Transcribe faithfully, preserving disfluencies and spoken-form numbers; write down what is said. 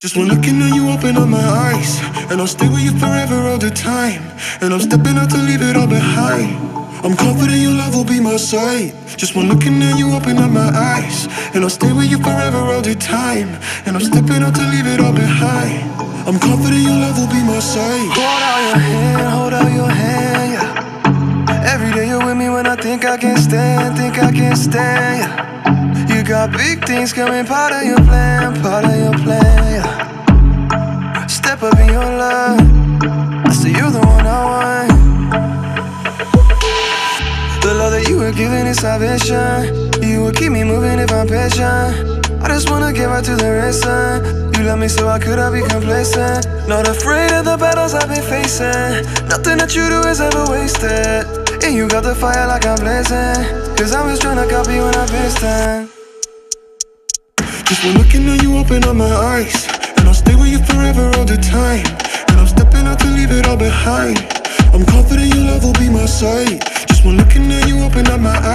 Just one looking at you, open up my eyes, and I'll stay with you forever all the time. And I'm stepping out to leave it all behind. I'm confident your love will be my sight. Just one looking at you, open up my eyes, and I'll stay with you forever all the time. And I'm stepping out to leave it all behind. I'm confident your love will be my sight. Hold out your hand, hold out your hand, yeah. Every day you're with me when I think I can't stand, think I can't stand, yeah. You got big things coming, part of your plan, part of your plan, yeah. Step up in your love, I say you're the one I want. The love that you were giving is salvation. You will keep me moving if I'm patient. I just wanna get right to the racing. You love me so I could I be complacent. Not afraid of the battles I've been facing. Nothing that you do is ever wasted. And you got the fire like I'm blazing. Cause I'm just tryna copy when I'm pasting. Just one looking at you, open up my eyes, and I'll stay with you forever all the time. And I'm stepping out to leave it all behind. I'm confident your love will be my sight. Just one looking at you, open up my eyes.